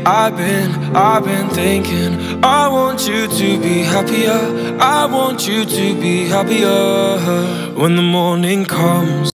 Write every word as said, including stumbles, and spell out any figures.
I've been, I've been thinking, I want you to be happier, I want you to be happier when the morning comes.